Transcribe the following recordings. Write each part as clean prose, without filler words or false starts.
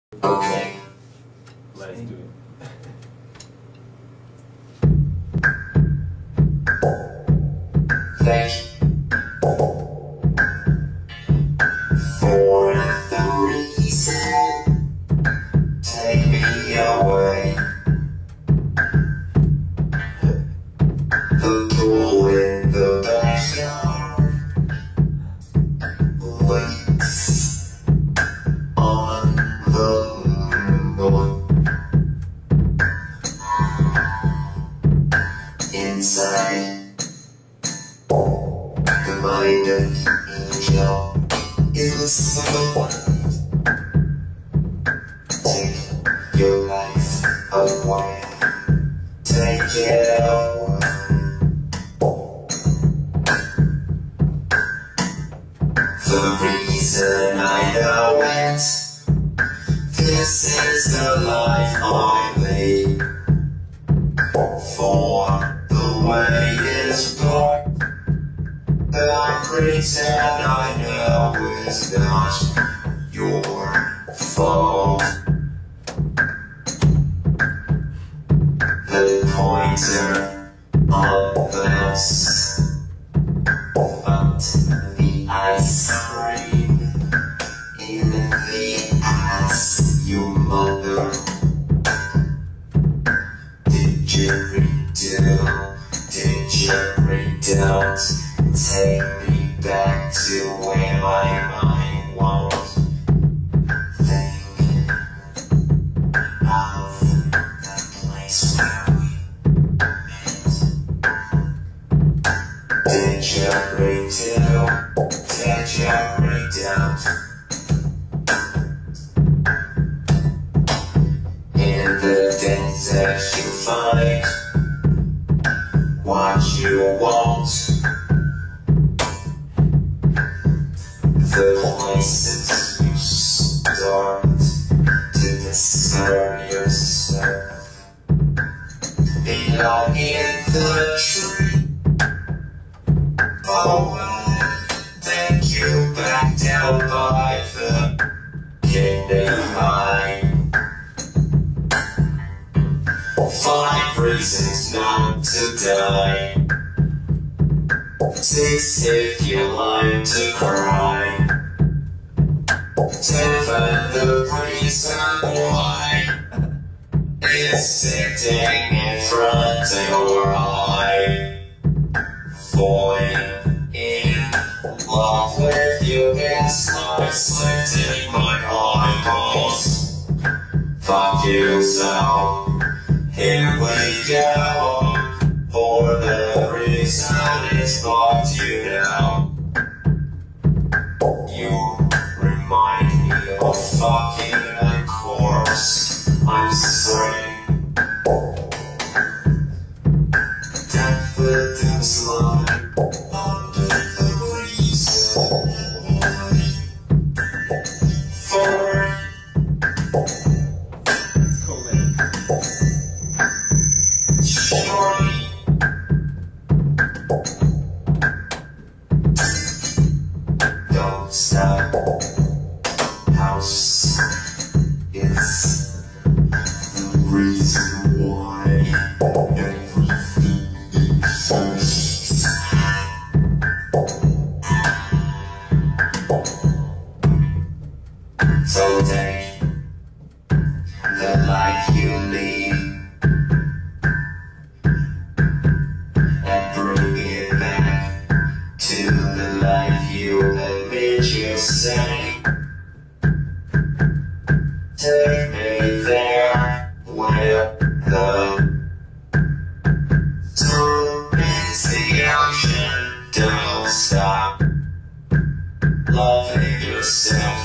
Okay, let's do it. Thank you for the reason. Take me away. The pool in the backyard waits on the moon. Inside the mind of angel is someone. Take your life away. Take it away. The reason I know it. This is the life I lead. For the way is dark, that I pretend I know is not your fault. The pointer on the nose found the ice cream in the ass, you mother. Did you don't take me back to where my mind won't think of the place where we met. Did you don't in the desert you find what you want. The places you start to discover yourself belong in the tree. Oh, take you back down by the kingdom line. 5 reasons not to die. 6 if you like to cry. 7 the reason why is sitting in front of your eye. Falling in love with you is like slitting my eyeballs. Fuck you, so here we go. For the reason is but you know. You remind me of fucking a corpse. I'm sorry. Daffodils lie under the reason why. For surely don't stop. House is the reason why everything exists. So take the life you lead and bring it back to the life you admit you say. Take me there where the storm is the ocean. Don't stop loving yourself.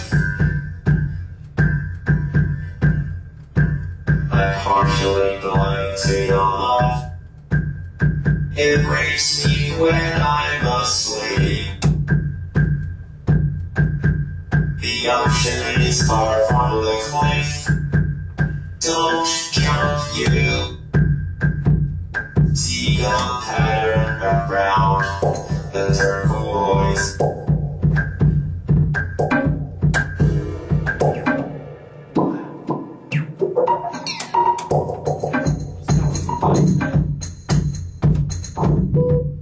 I'm partially blind to your love. It breaks me when I'm asleep. The ocean is far from the cliff. Don't jump, you. Seagull pattern around the turquoise. off.